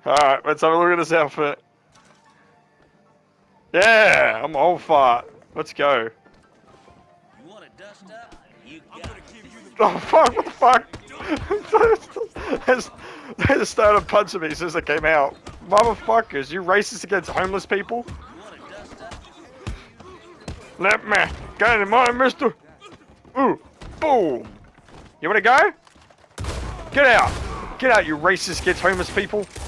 Alright, let's have a look at this outfit. Yeah, I'm all fart. Let's go. You want to dust up? You got it. Oh fuck, what the fuck? They just started punching me as soon as I came out. Motherfuckers, you racist against homeless people? You want to dust up? Let me get in mine, mister. Ooh, boom. You wanna go? Get out. Get out, you racist against homeless people.